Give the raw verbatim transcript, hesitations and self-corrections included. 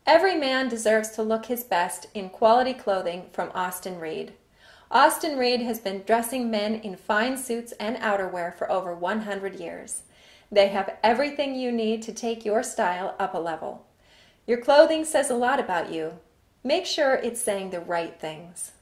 Every man deserves to look his best in quality clothing from Austin Reed. Austin Reed has been dressing men in fine suits and outerwear for over one hundred years. They have everything you need to take your style up a level. Your clothing says a lot about you. Make sure it's saying the right things.